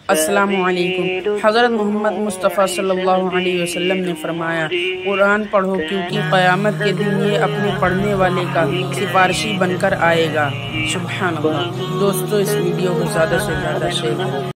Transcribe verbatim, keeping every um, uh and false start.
अस्सलामु अलैकुम। हज़रत मोहम्मद मुस्तफ़ा सल्लल्लाहु अलैहि वसल्लम ने फरमाया, कुरान पढ़ो क्योंकि क़यामत के दिन ये अपने पढ़ने वाले का सिफारिशी बनकर आएगा। सुभान अल्लाह। दोस्तों, इस वीडियो को ज़्यादा से ज़्यादा शेयर करें।